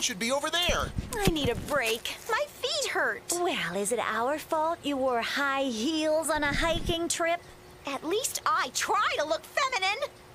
should be over there. I need a break. My feet hurt. Well, is it our fault you wore high heels on a hiking trip? At least I try to look feminine.